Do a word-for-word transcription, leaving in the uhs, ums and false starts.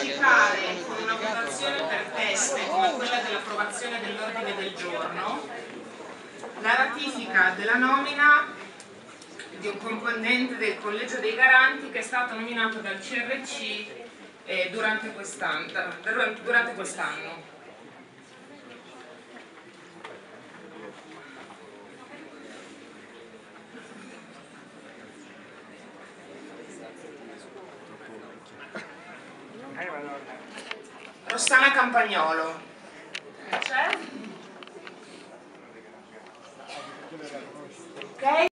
anticipare con una votazione per teste come quella dell'approvazione dell'ordine del giorno la ratifica della nomina di un componente del collegio dei garanti che è stato nominato dal C R C eh, durante quest'anno. Durante quest'anno. Rossana Campagnolo. C'è? Ok.